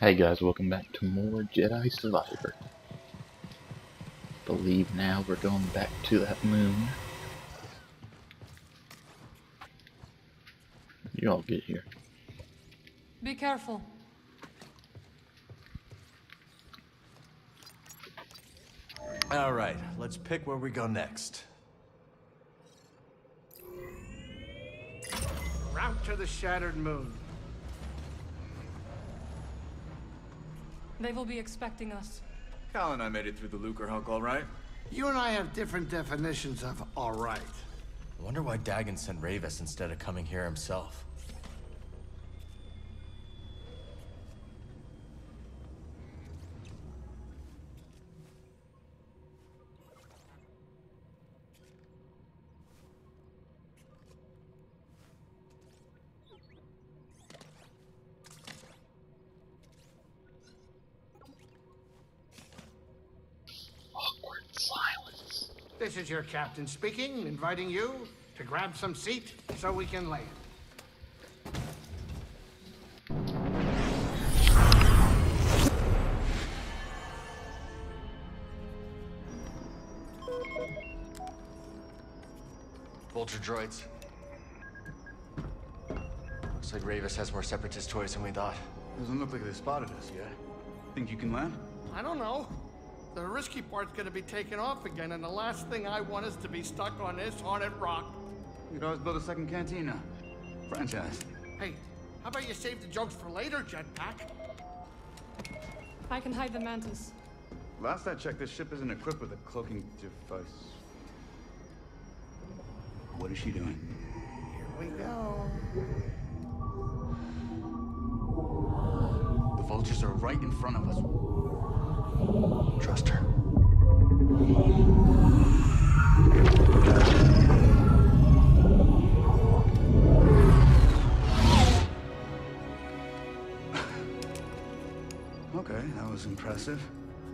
Hey guys, welcome back to more Jedi Survivor. Believe now we're going back to that moon. You all get here. Be careful. All right, let's pick where we go next. Route to the Shattered Moon. They will be expecting us. Cal and I made it through the Lucre Hulk all right. You and I have different definitions of all right. I wonder why Dagan sent Ravis instead of coming here himself. Awkward silence. This is your captain speaking, inviting you to grab some seat so we can land. Vulture droids. Looks like Ravis has more separatist toys than we thought. Doesn't look like they spotted us yet. Think you can land? I don't know. The risky part's gonna be taken off again, and the last thing I want is to be stuck on this haunted rock. We could always build a second cantina. Franchise. Hey, how about you save the jokes for later, Jetpack? I can hide the mantis. Last I checked, this ship isn't equipped with a cloaking device. What is she doing? Here we go. The vultures are right in front of us. Trust her. Okay, that was impressive.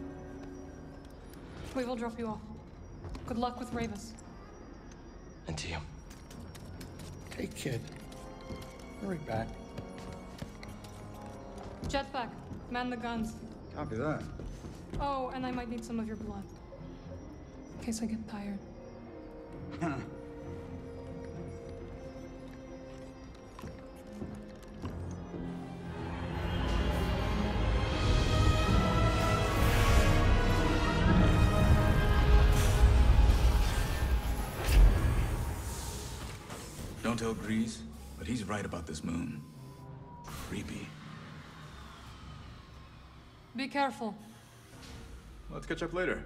We will drop you off. Good luck with Ravis. And to you. Hey, kid. Hurry back. Jetpack, man the guns. Copy that. Oh, and I might need some of your blood. In case I get tired. Don't tell Grease, but he's right about this moon. Creepy. Be careful. Let's catch up later.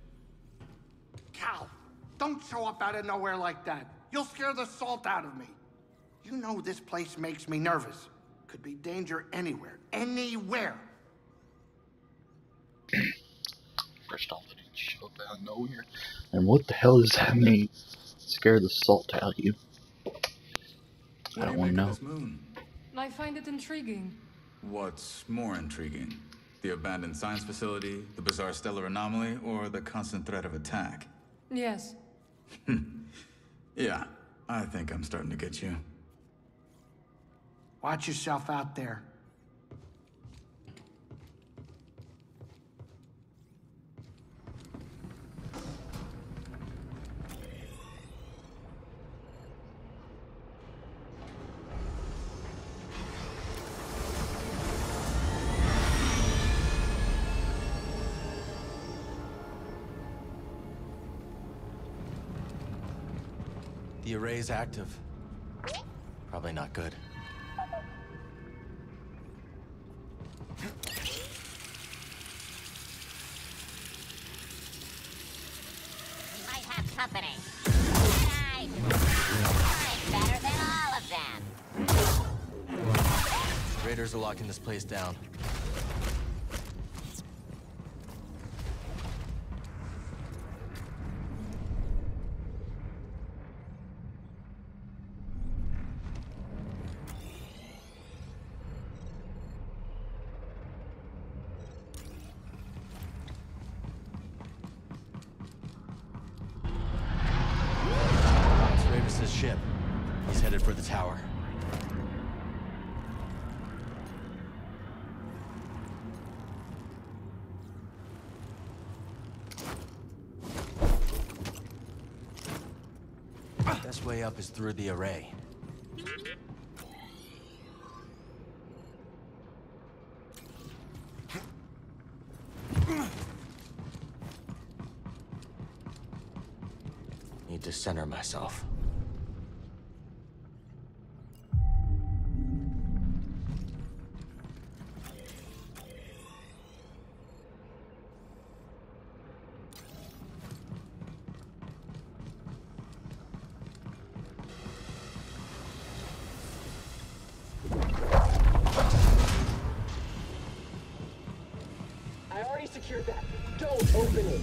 Cal, don't show up out of nowhere like that. You'll scare the salt out of me. You know this place makes me nervous. Could be danger anywhere. Anywhere. First off, I didn't show up out of nowhere. And what the hell does that mean? Scare the salt out of you. I don't want to know. This moon? I find it intriguing. What's more intriguing? The abandoned science facility, the bizarre stellar anomaly, or the constant threat of attack? Yes. Yeah, I think I'm starting to get you. Watch yourself out there. The array's active. Probably not good. I have company. I'm better than all of them. Raiders are locking this place down. It's Ravis' ship. He's headed for the tower. Best way up is through the array. Need to center myself. I already secured that. Don't open it.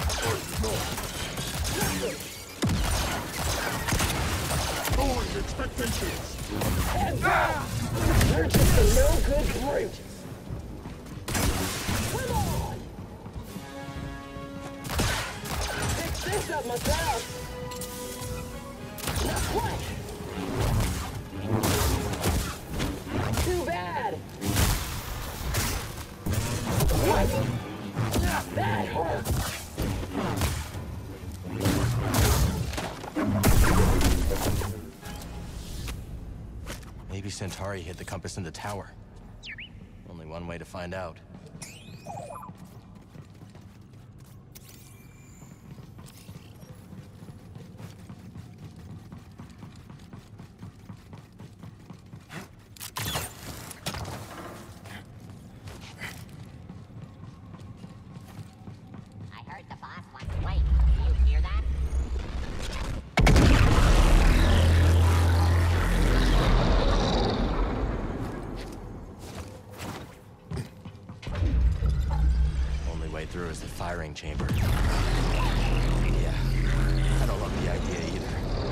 Lowering expectations. Heads up! You're just a no-good brute. Come on! Fix this up myself. Not quite. Too bad. What? That hurt. Maybe Centauri hit the compass in the tower. Only one way to find out. I heard the boss wants to wait. Do you hear that? Only way through is the firing chamber. Yeah, I don't love the idea either.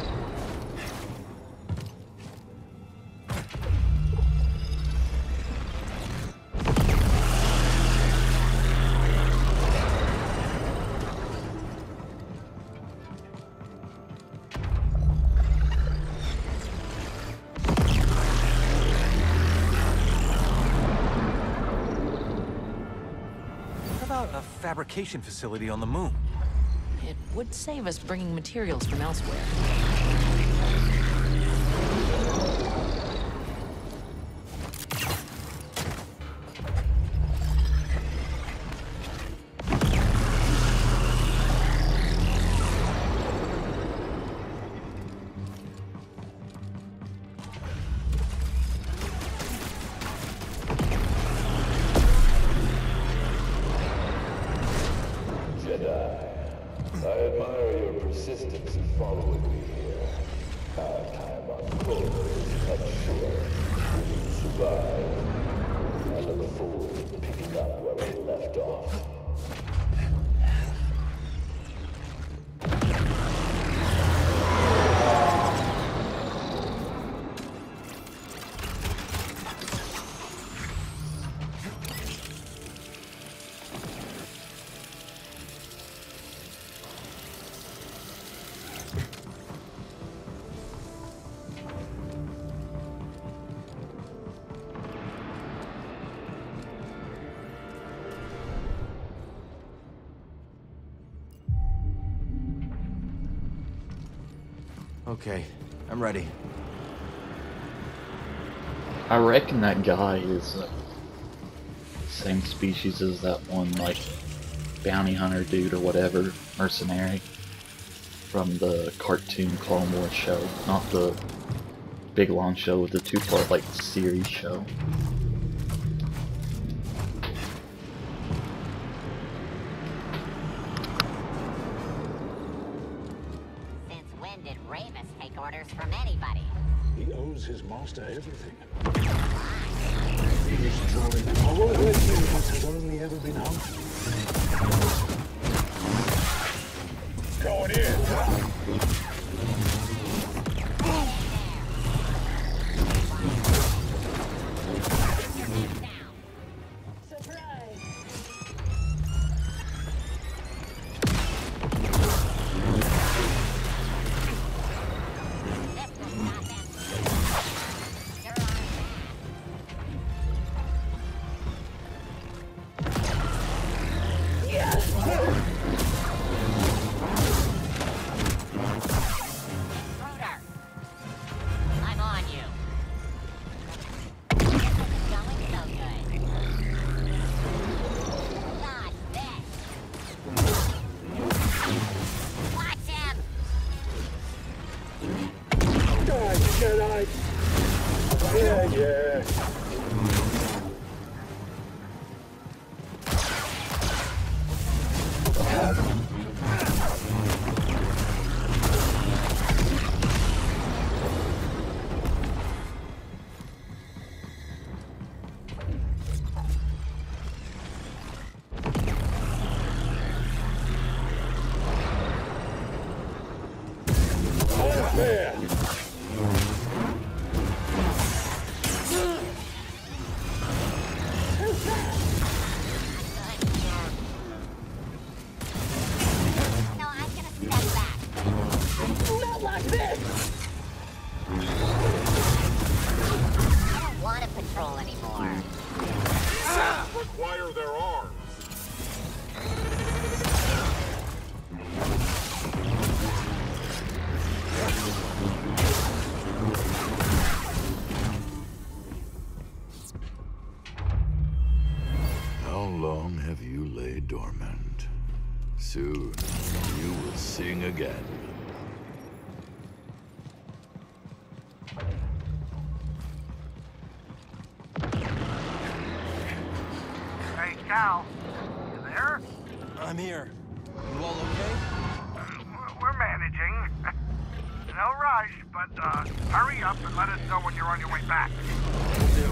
What about a fabrication facility on the moon? It would save us bringing materials from elsewhere. Jedi, I admire your persistence in following me here. Our time on board is cut short. You survived. I look forward to picking up where we left off. Okay, I'm ready. I reckon that guy is the same species as that one, like, bounty hunter dude or whatever, mercenary, from the cartoon Clone Wars show, not the big long show with the two-part, like, series show. Since when did Ravis take orders from anybody? He owes his master everything. Why? His drawing all the humans has only ever been hunted. Going in. Surprise! Yes! long have you laid dormant? Soon, you will sing again. Hey, Cal. You there? I'm here. You all okay? We're managing. No rush, but hurry up and let us know when you're on your way back. Will do.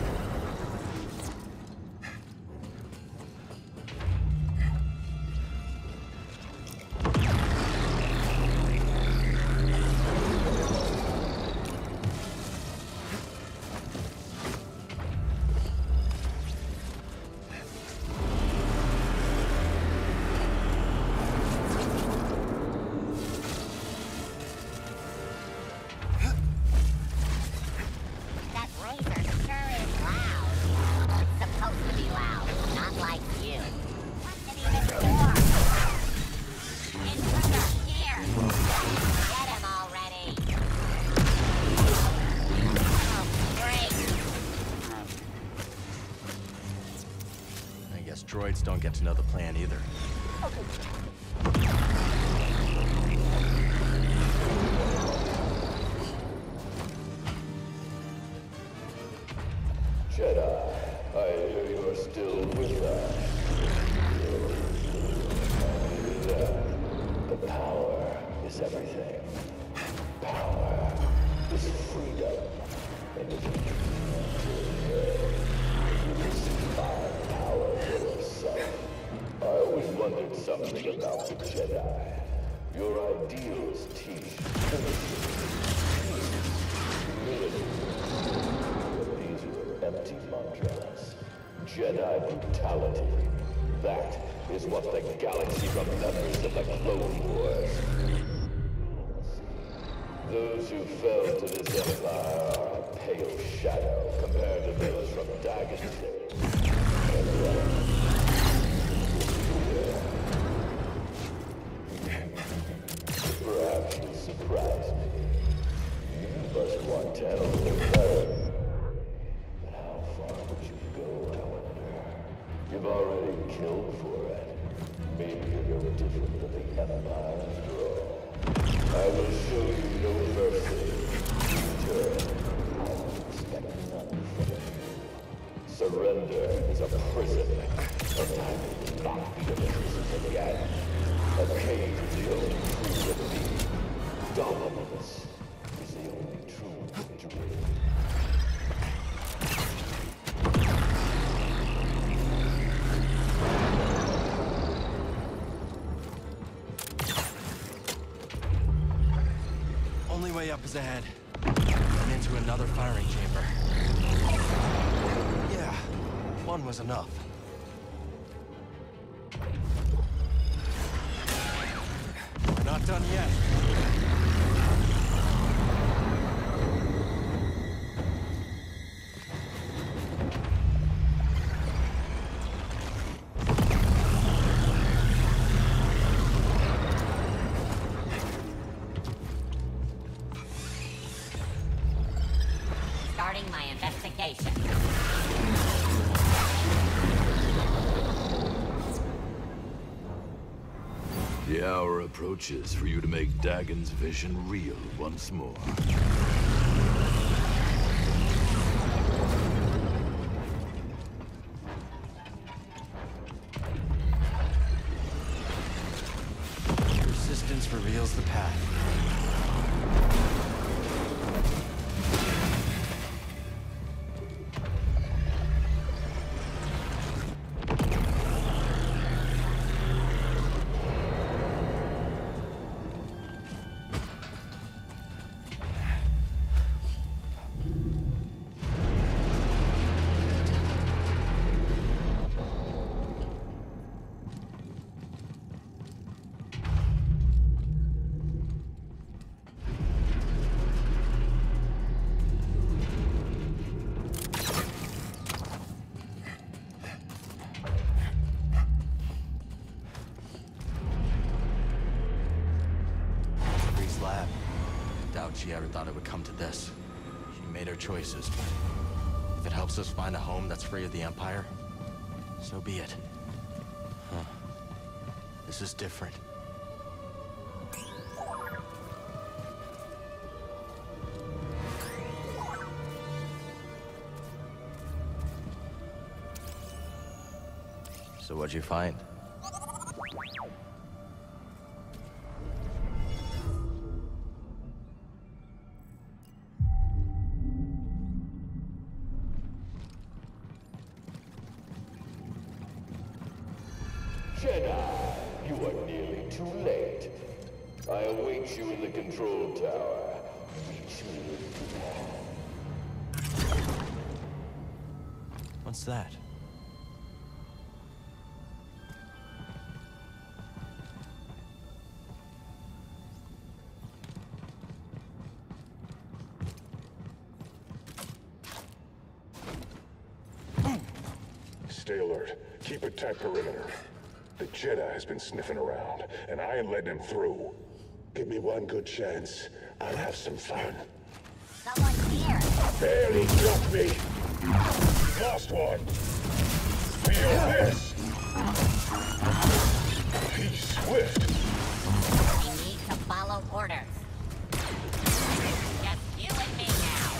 That razor sure is loud. It's supposed to be loud, not like you. What's it even for? Intruder, here! Get him already! Oh, great! I guess droids don't get to know the plan either. Jedi, I hear you are still with us. The power is everything. Power is freedom. And if you can find power for yourself. I always wondered something about the Jedi. Your ideals teach humility. These were empty mantras. Jedi brutality. That is what the galaxy remembers of the Clone Wars. Those who fell to this empire are a pale shadow compared to those from Dagon's days. Perhaps you surprise me. You must want to know the better. But how far would you go, I wonder? You've already killed for it. Maybe you're no different than the Empire after all. I will show you no mercy. Return. I will expect none from you. Surrender is a prison, and I will not be a prison again. A cage is the only true defeat. Dominance is the only true victory. Only way up is ahead. And into another firing chamber. Yeah, one was enough. We're not done yet. Starting my investigation. The hour approaches for you to make Dagon's vision real once more. Resistance reveals the path. She ever thought it would come to this. She made her choices, but if it helps us find a home that's free of the Empire, So be it. Huh. This is different. So what'd you find? Jedi, you are nearly too late. I await you in the control tower. Reach me if you can. What's that? Stay alert. Keep a tight perimeter. The Jedi has been sniffing around, and I ain't letting him through. Give me one good chance. I'll have some fun. Someone's here. Barely got me. Lost one. Feel this. He's swift. We need to follow orders. Just you and me now.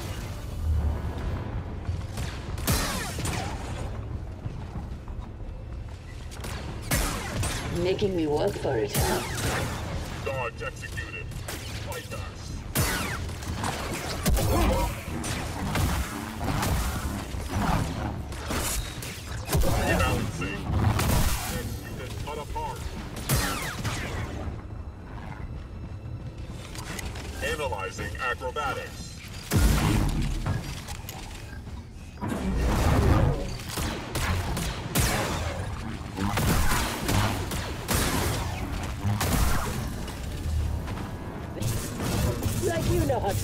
Making me work for it, huh? Guards executed. Fight us. Rebalancing. Next unit cut apart. Analyzing acrobatics. Like you know how.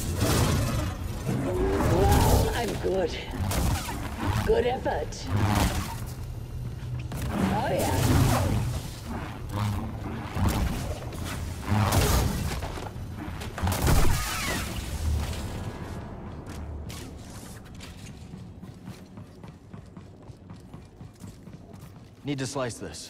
Wow, I'm good. Good effort. Oh yeah. Need to slice this.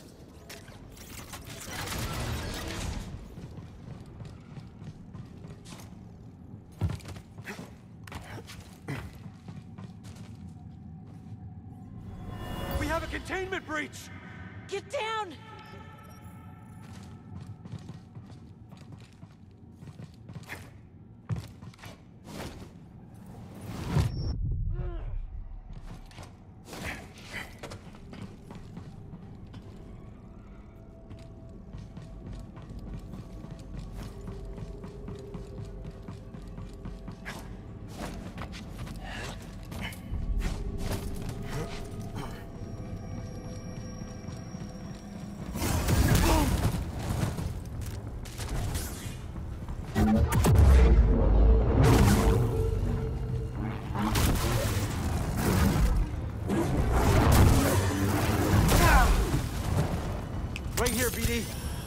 We have a containment breach! Get down! Right here, BD.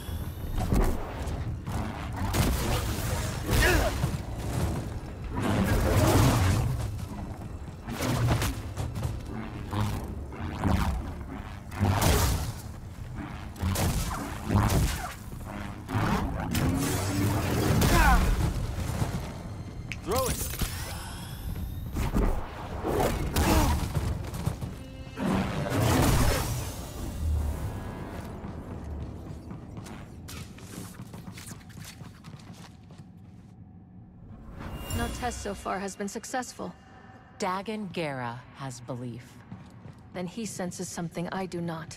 Throw it! No test so far has been successful. Dagon Gera has belief. Then he senses something I do not.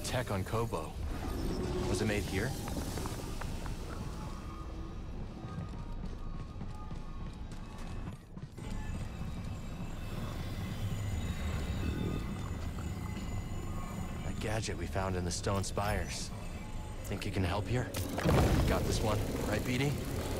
tech on Kobo. Was it made here? That gadget we found in the stone spires. Think you can help here? Got this one, right, BD?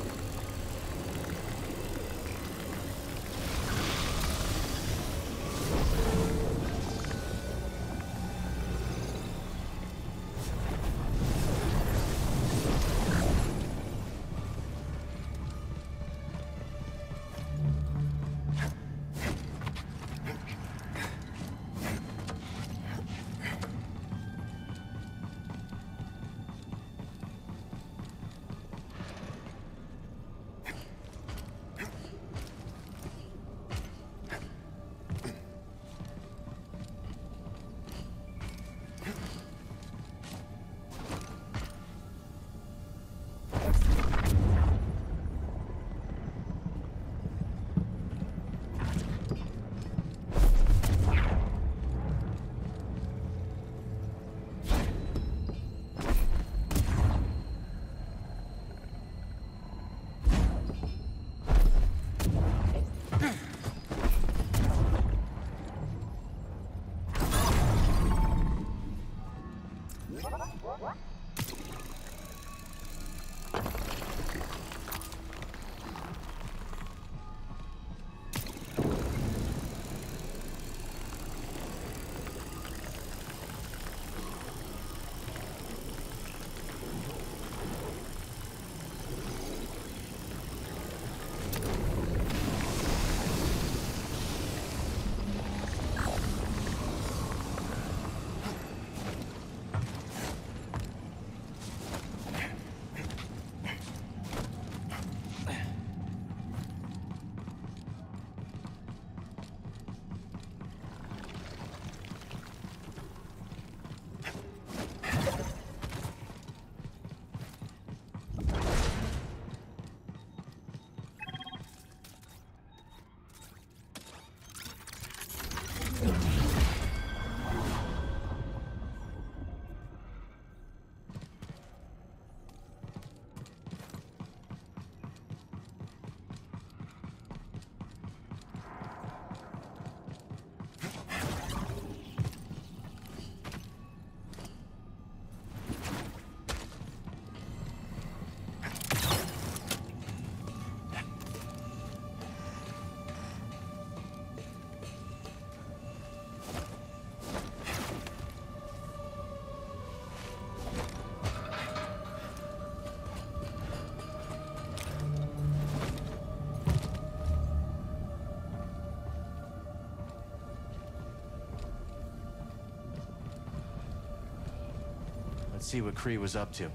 Let's see what Kree was up to.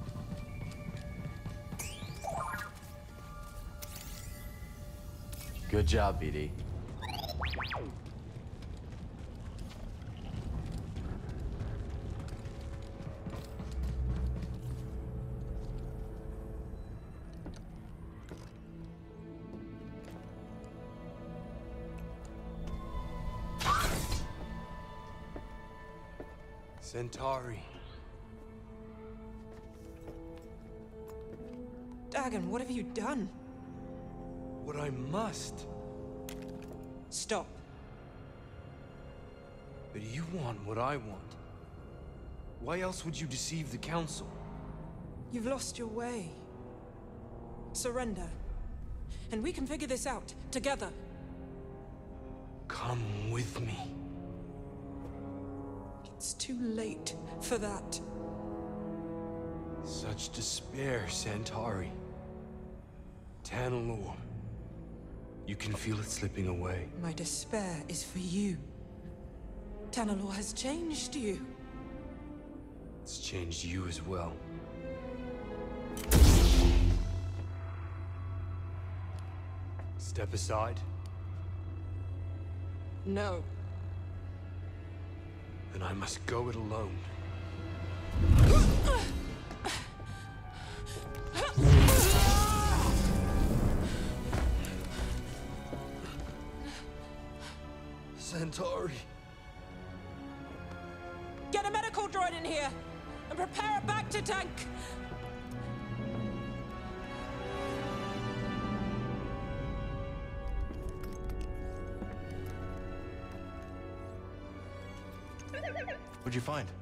Good job, BD. Centauri. Dagon, what have you done? What I must. Stop. But you want what I want. Why else would you deceive the Council? You've lost your way. Surrender. And we can figure this out, together. Come with me. It's too late for that. Such despair, Centauri. Tanalor. You can feel it slipping away. My despair is for you. Tanalor has changed you. It's changed you as well. Step aside. No. Then I must go it alone. Centauri. Get a medical droid in here and prepare a back to tank. What'd you find?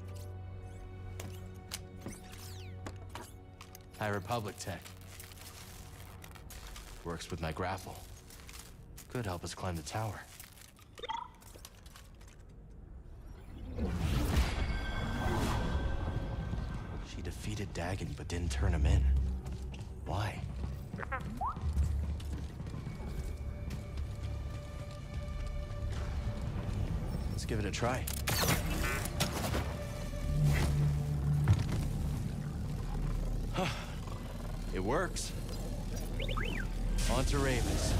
High Republic tech. Works with my grapple. Could help us climb the tower. She defeated Dagon but didn't turn him in. Why? Let's give it a try. It works. On to Ravens.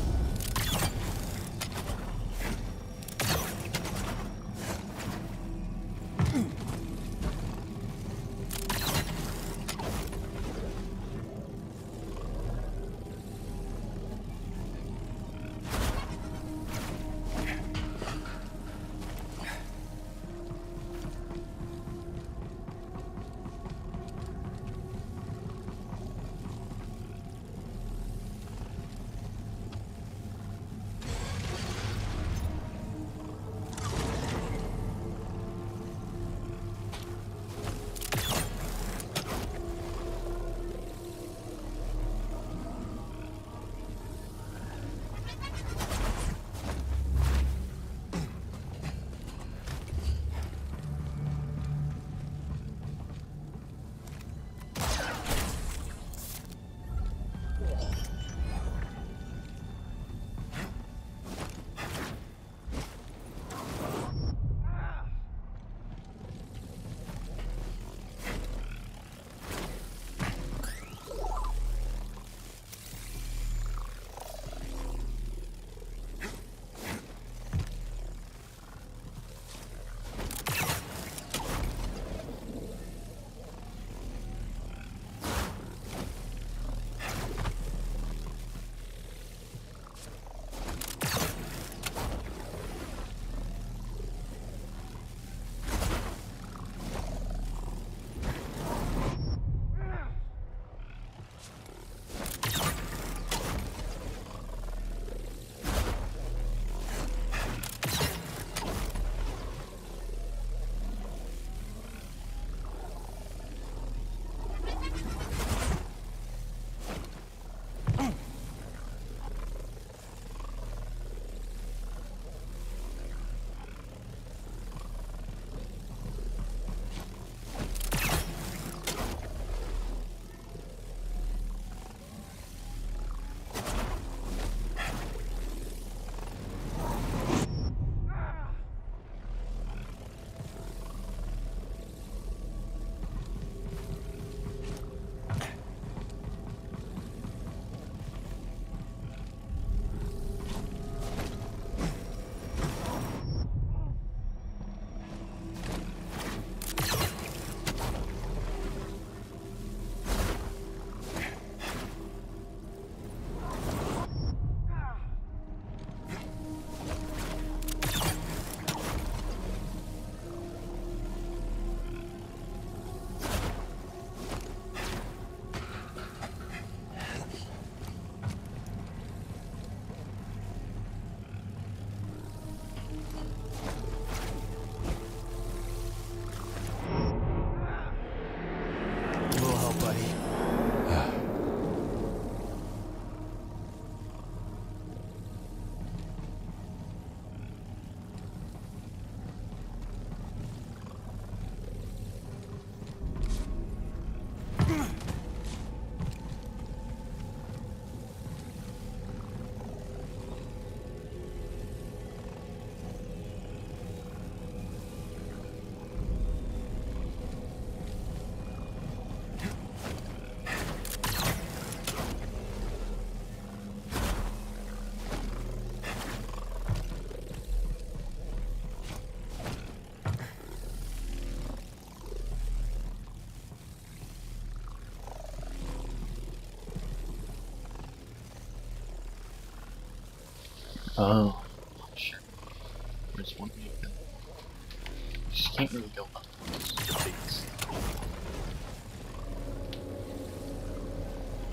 Oh, sure. There's one you just can't really go up.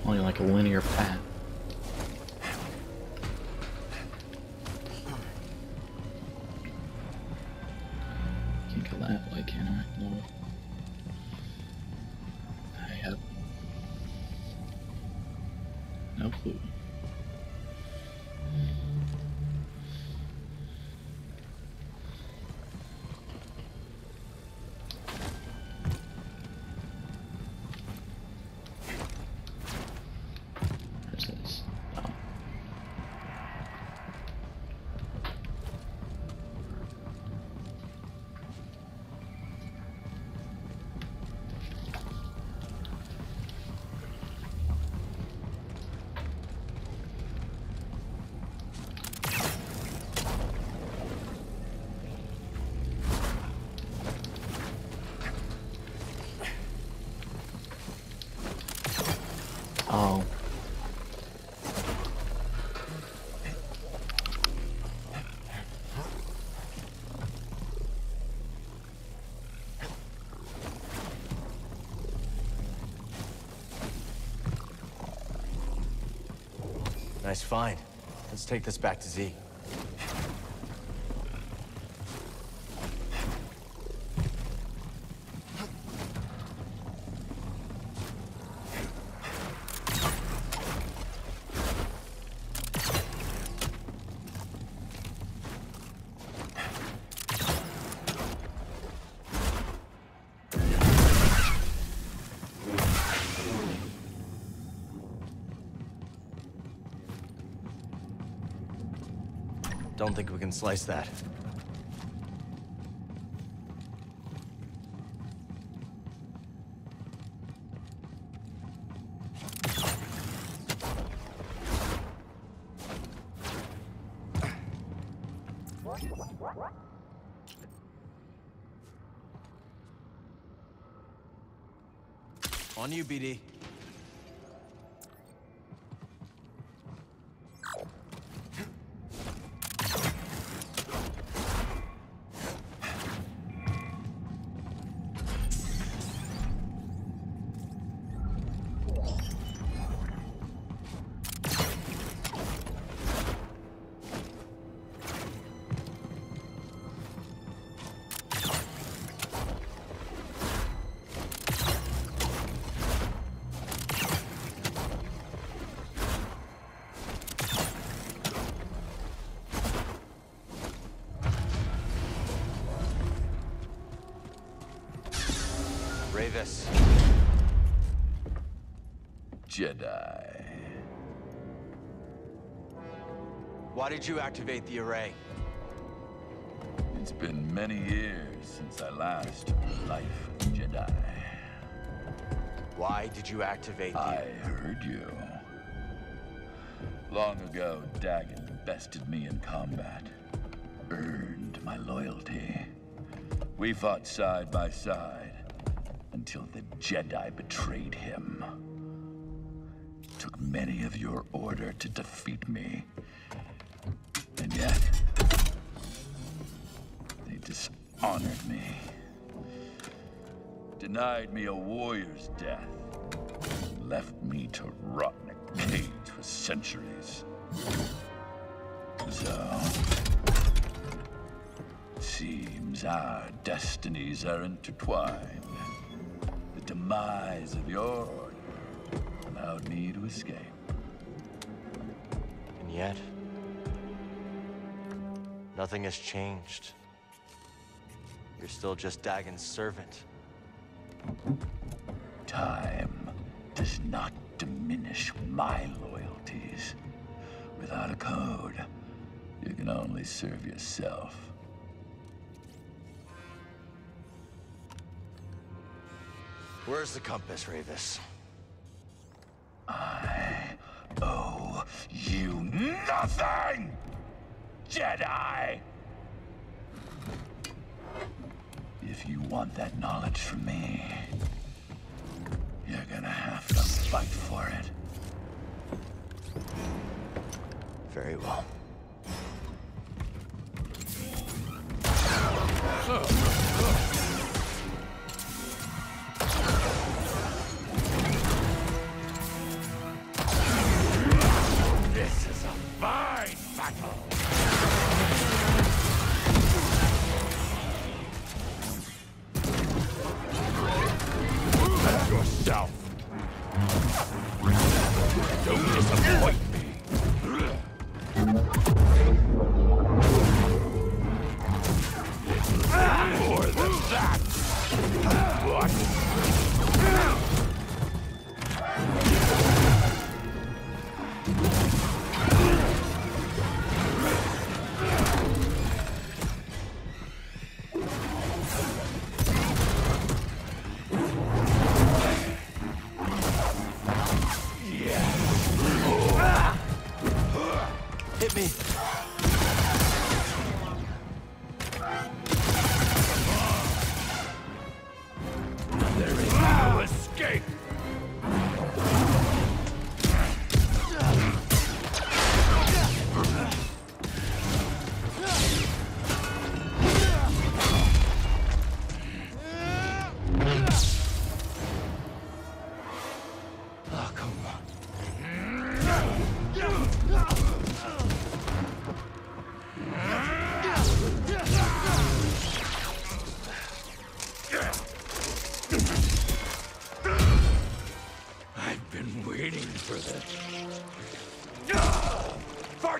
Only like a linear path. Can't go that way, can I? No. I have no clue. Oh. Nice find. Let's take this back to Z. Don't think we can slice that. On you, BD. This. Jedi. Why did you activate the array? It's been many years since I last took the life of Jedi. Why did you activate the... I heard you. Long ago, Dagan bested me in combat. Earned my loyalty. We fought side by side. Until the Jedi betrayed him. It took many of your order to defeat me. And yet, they dishonored me. Denied me a warrior's death. And left me to rot in a cage for centuries. So, it seems our destinies are intertwined. The demise of your order allowed me to escape. And yet, nothing has changed. You're still just Dagan's servant. Time does not diminish my loyalties. Without a code, you can only serve yourself. Where's the compass, Ravis? I owe you nothing, Jedi! If you want that knowledge from me, you're gonna have to fight for it. Very well.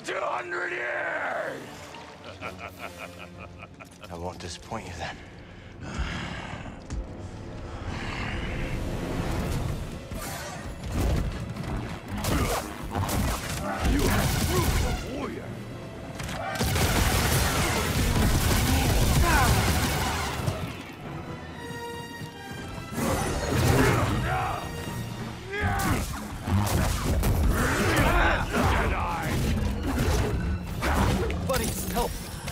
200 years! I won't disappoint you then. You have proved a warrior. Buddy, help!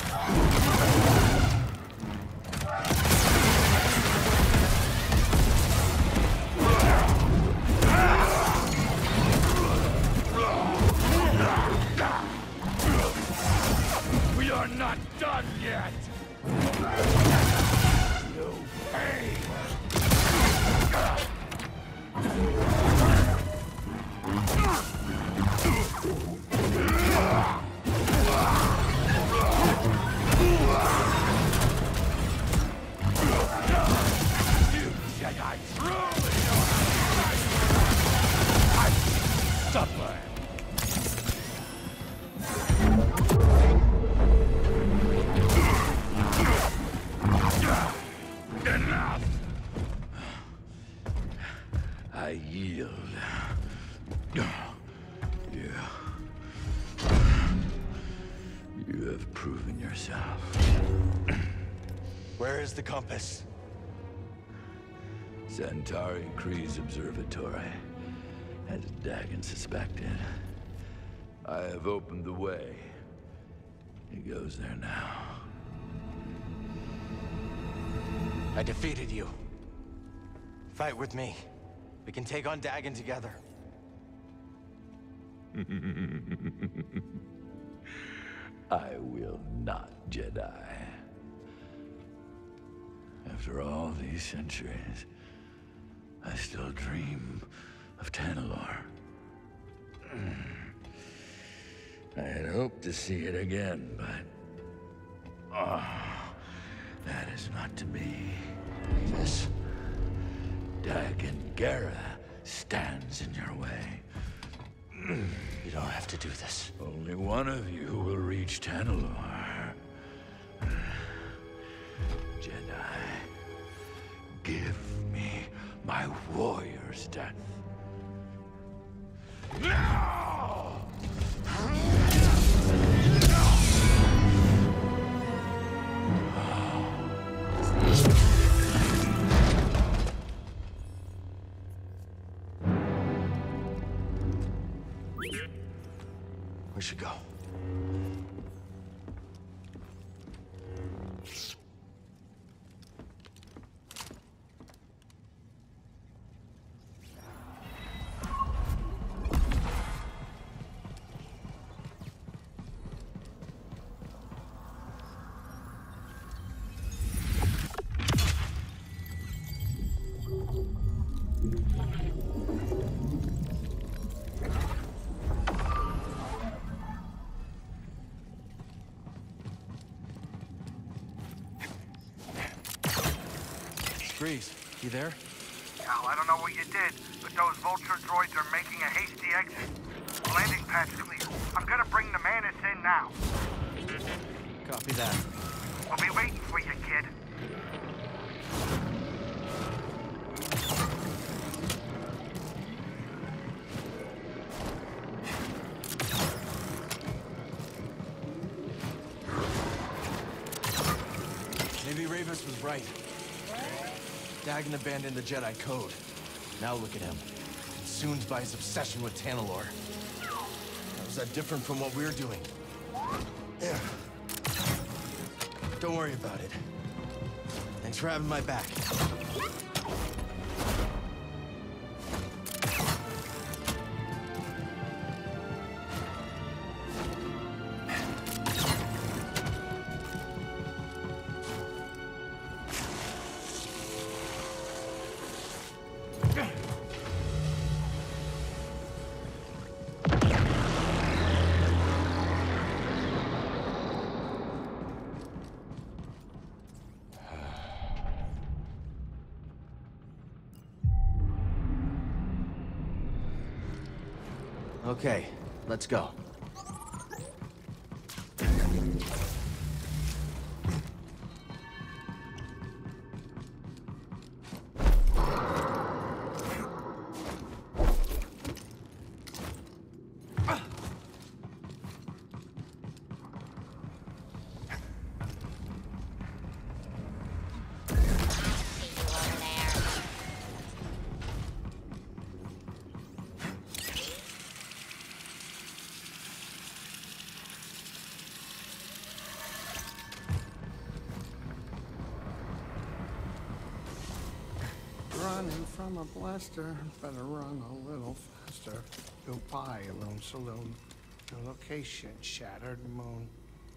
We are not done yet! No pain! You Jedi truly know how to fight! I suffer! Enough! I yield. You have proven yourself. Where is the compass? Centauri Kree's observatory, as Dagon suspected. I have opened the way. He goes there now. I defeated you. Fight with me. We can take on Dagon together. I will not, Jedi. After all these centuries, I still dream of Tanalorr. I had hoped to see it again, but... that is not to be. This Dagon Gera stands in your way. You don't have to do this. Only one of you will reach Tanalorr. Jedi, give me my warrior's death. Now! We should go. Grease, you there? Cal, I don't know what you did, but those vulture droids are making a hasty exit. Landing pad's clear. I'm gonna bring the Manus in now. Copy that. We'll be waiting for you, kid. Maybe Ravis was right. Dagon abandoned the Jedi code. Now look at him. Consumed by his obsession with Tanalorr. How is that different from what we're doing? Yeah. Don't worry about it. Thanks for having my back. Okay, let's go. running from a blaster. Better run a little faster. Goodbye, Loon Saloon. The location, Shattered Moon.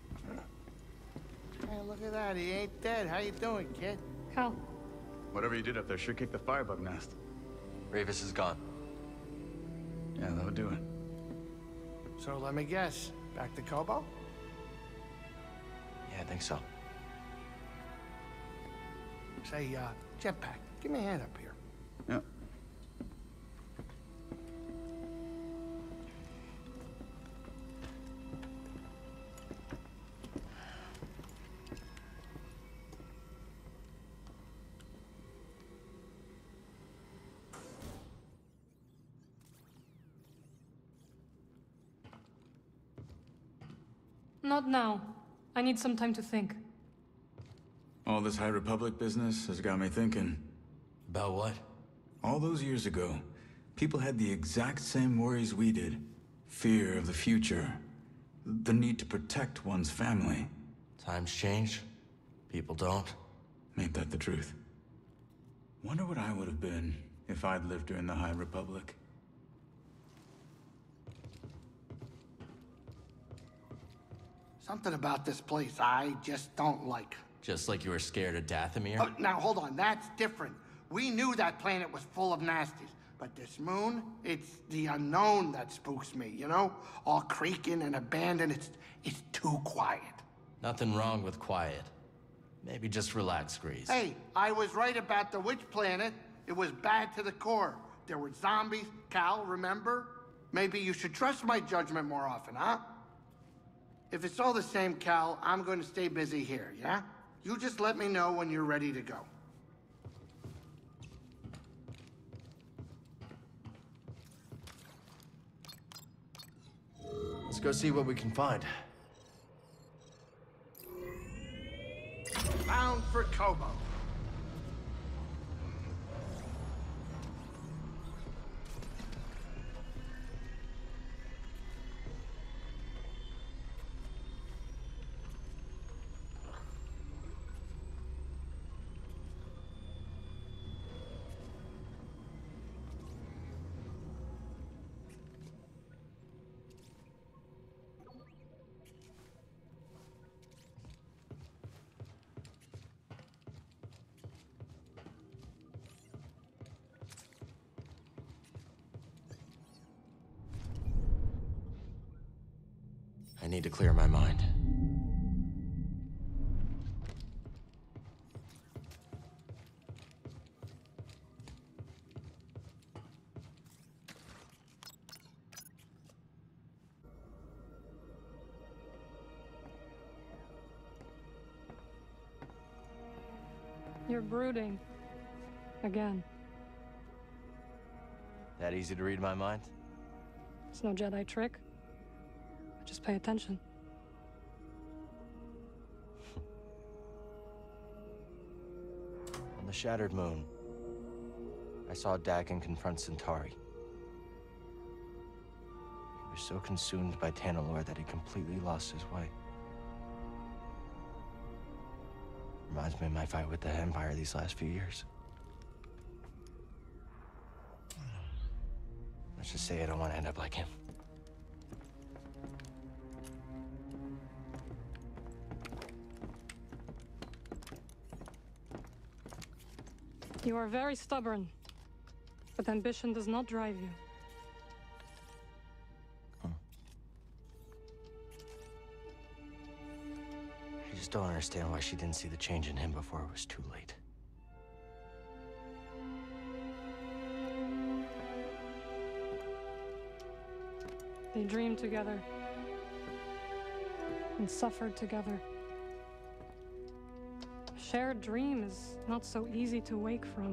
Hey, look at that. He ain't dead. How you doing, kid? Cal. Whatever you did up there sure kicked the firebug nest. Ravis is gone. Yeah, that'll do it. So let me guess. Back to Kobo? Yeah, I think so. Say, Jetpack, give me a hand up here. Yep. Not now. I need some time to think. All this High Republic business has got me thinking. About what? All those years ago, people had the exact same worries we did. Fear of the future. The need to protect one's family. Times change. People don't. Ain't that the truth? Wonder what I would have been if I'd lived during the High Republic. Something about this place I just don't like. Just like you were scared of Dathomir? Oh, now, hold on. That's different. We knew that planet was full of nasties. But this moon, it's the unknown that spooks me, you know? All creaking and abandoned. It's too quiet. Nothing wrong with quiet. Maybe just relax, Grease. Hey, I was right about the witch planet. It was bad to the core. There were zombies. Cal, remember? Maybe you should trust my judgment more often, huh? If it's all the same, Cal, I'm going to stay busy here, yeah? You just let me know when you're ready to go. Let's go see what we can find. Bound for Kobo. I need to clear my mind. You're brooding. Again. That easy to read my mind? It's no Jedi trick. Just pay attention. On the Shattered Moon, I saw Dagon confront Centauri. He was so consumed by Tanalorr that he completely lost his way. Reminds me of my fight with the Empire these last few years. Let's just say I don't want to end up like him. You are very stubborn, but ambition does not drive you. I just don't understand why she didn't see the change in him before it was too late. They dreamed together and suffered together. A shared dream is not so easy to wake from.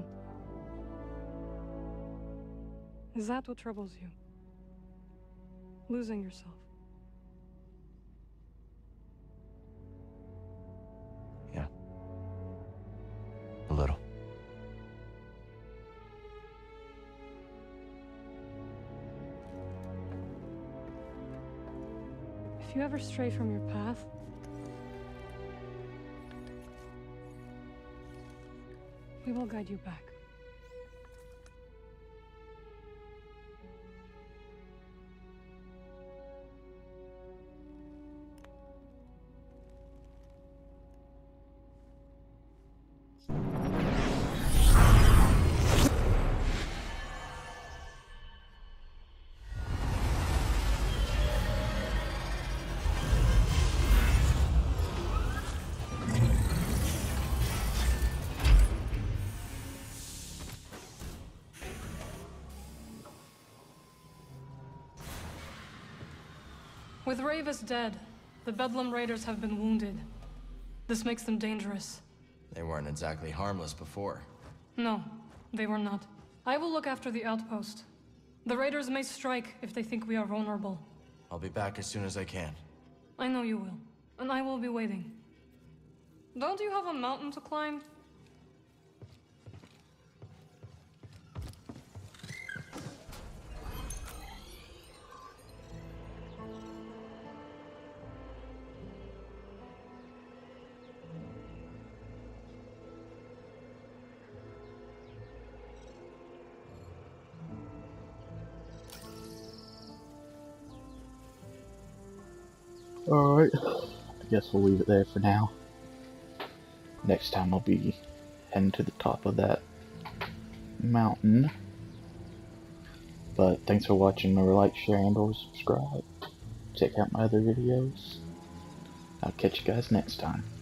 Is that what troubles you? Losing yourself? Yeah. A little. If you ever stray from your path, we will guide you back. With Ravis dead, the Bedlam Raiders have been wounded. This makes them dangerous. They weren't exactly harmless before. No, they were not. I will look after the outpost. The Raiders may strike if they think we are vulnerable. I'll be back as soon as I can. I know you will, and I will be waiting. Don't you have a mountain to climb? Alright, I guess we'll leave it there for now. Next time I'll be heading to the top of that mountain. But thanks for watching. Remember, like, share, and or subscribe. Check out my other videos. I'll catch you guys next time.